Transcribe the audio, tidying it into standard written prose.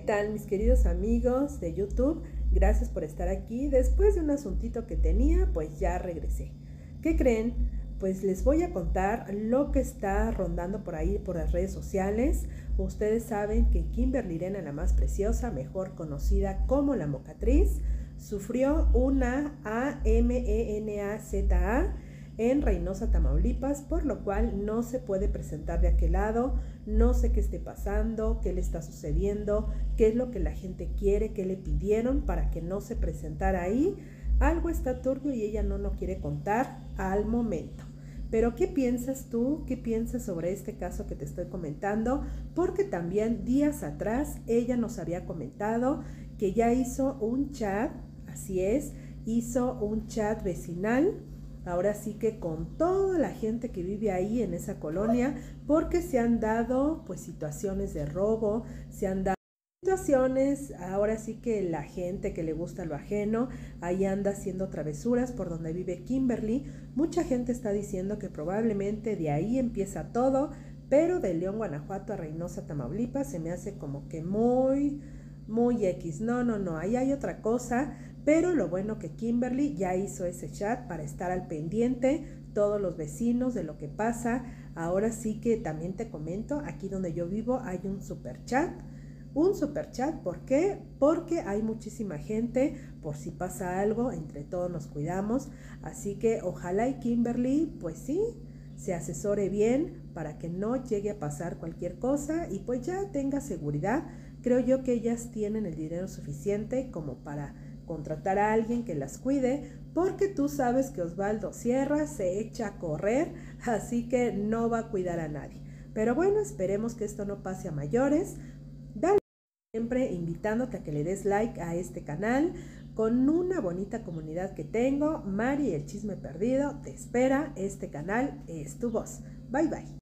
tal, mis queridos amigos de YouTube? Gracias por estar aquí. Después de un asuntito que tenía, pues ya regresé. ¿Qué creen? Pues les voy a contar lo que está rondando por ahí por las redes sociales. Ustedes saben que Kimberly Irena, la más preciosa, mejor conocida como la Mocatriz, sufrió una AMENAZA en Reynosa, Tamaulipas, por lo cual no se puede presentar de aquel lado. No sé qué esté pasando, qué le está sucediendo, qué es lo que la gente quiere, qué le pidieron para que no se presentara ahí. Algo está turbio y ella no lo quiere contar al momento. Pero ¿qué piensas tú? ¿Qué piensas sobre este caso que te estoy comentando? Porque también días atrás ella nos había comentado que ya hizo un chat, así es, hizo un chat vecinal. Ahora sí que con toda la gente que vive ahí en esa colonia, porque se han dado pues situaciones de robo, se han dado situaciones, ahora sí que la gente que le gusta lo ajeno, ahí anda haciendo travesuras por donde vive Kimberly. Mucha gente está diciendo que probablemente de ahí empieza todo, pero de León, Guanajuato a Reynosa, Tamaulipas se me hace como que muy X. No, ahí hay otra cosa. Pero lo bueno que Kimberly ya hizo ese chat para estar al pendiente, todos los vecinos de lo que pasa. Ahora sí que también te comento, aquí donde yo vivo hay un super chat. Un super chat, ¿por qué? Porque hay muchísima gente, por si pasa algo, entre todos nos cuidamos. Así que ojalá y Kimberly, pues sí, se asesore bien para que no llegue a pasar cualquier cosa y pues ya tenga seguridad. Creo yo que ellas tienen el dinero suficiente como para contratar a alguien que las cuide, porque tú sabes que Osvaldo Sierra se echa a correr, así que no va a cuidar a nadie. Pero bueno, esperemos que esto no pase a mayores. Dale, siempre invitándote a que le des like a este canal. Con una bonita comunidad que tengo, Mari el Chisme Perdido te espera. Este canal es tu voz. Bye bye.